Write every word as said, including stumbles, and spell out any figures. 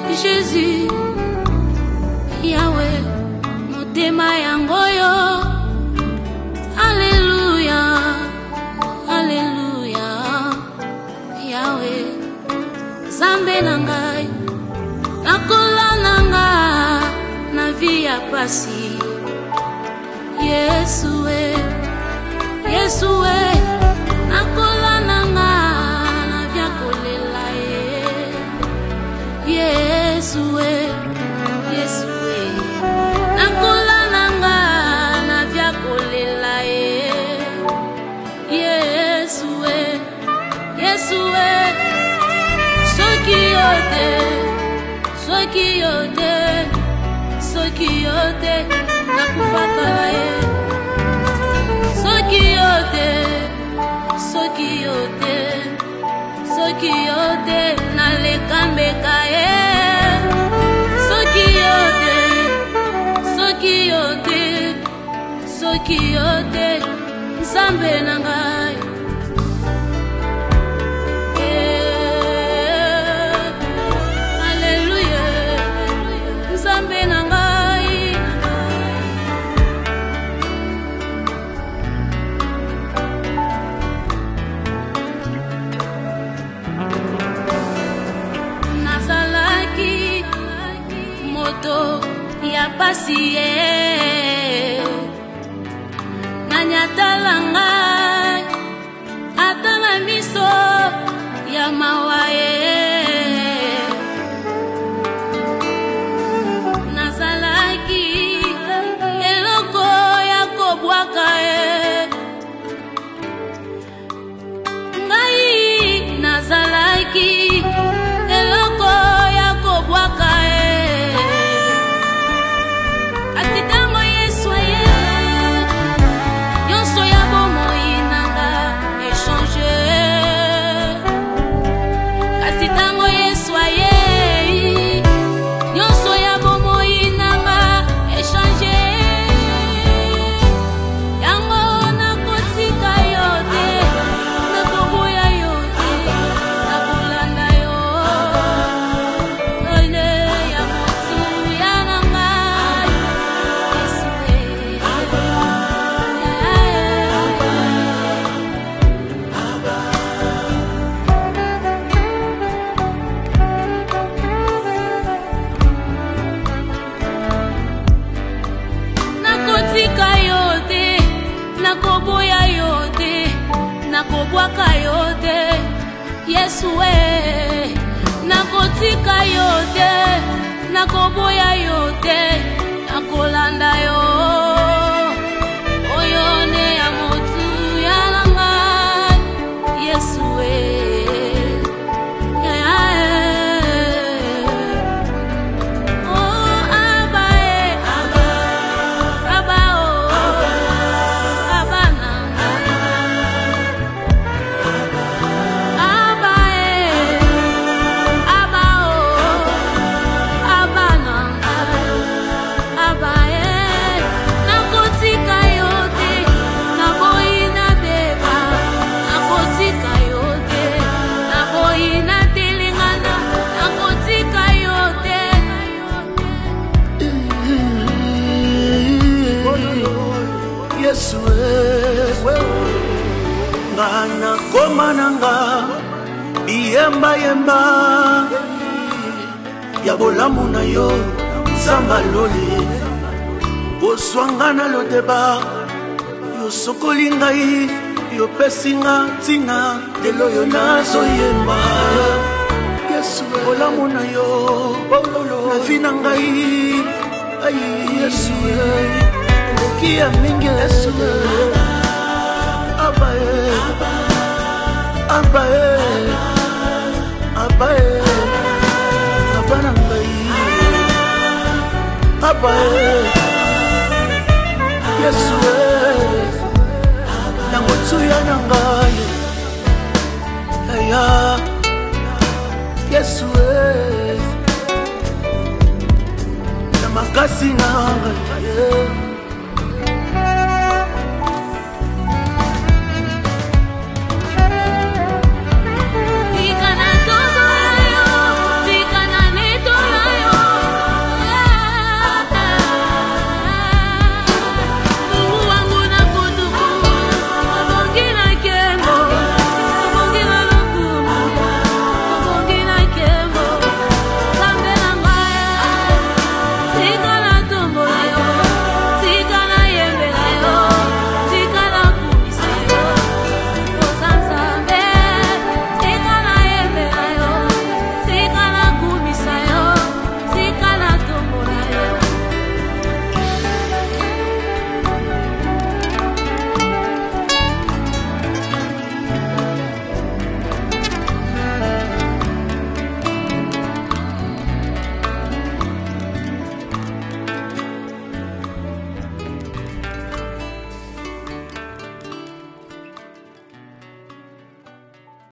Jésus, Yahweh, motema yangoyo. Alléluia, Alléluia, Yahweh, Zambe nangai, nakola nanga na via pasi. Yesue, Yesue, nakola nanga na via kolela ye. Yesue, Yesue, nakola nanga na via kolela ye. Yesue, Yesue, soki yote, soki yote, soki yote, nakufaka ye. Soki yote, soki yote, soki yote, nalekambeka ye. Soki yote, soki yote, soki yote, Nzambe nangai. Alléluia, Nzambe nangai. Nazalaki moto ya pasi ye, nanyatalanga atala miso ya mawaye. Nazalaki eloko ya kobwaka ye, ngai nazalaki eloko ya kobwaka ye. Asitango Yesu ye, yonso ya bomoi nanga échange. Asitango Yesu ye, yonso ya bomoi nanga échange. Yango nakotika yote, nakoboya yote, nakolanda yo. None ya motu ya nanga Yesue. Nakotika yote, nakoboya yote, nakobwaka yote. Yesue, nakotika yote, nakoboya yote, nakolanda yo. Oyone ya motu ya nanga Yesue. Oh, Abba, eh, Abba, Abba, oh, Abba nanga. Abba, eh, Abba, oh, Abba nanga. Abba, eh, nakotika yote, naboyi na beba, nakotika yote, naboyi na telengana, nakotika yote. Yesu wewe ngana koma nanga biyemba yemba ya bolamu na yo Nzamba loli oswangana lo deba yo sokoli ngai yo pesinga tina lelo yo nazo yemba. Yesu bolamu na yo na vina ngai ai Yesu kia mingi Yesu. Abba Abba Abba Abba nangai Abba Yesu nango tsuya nangai aya Yesu.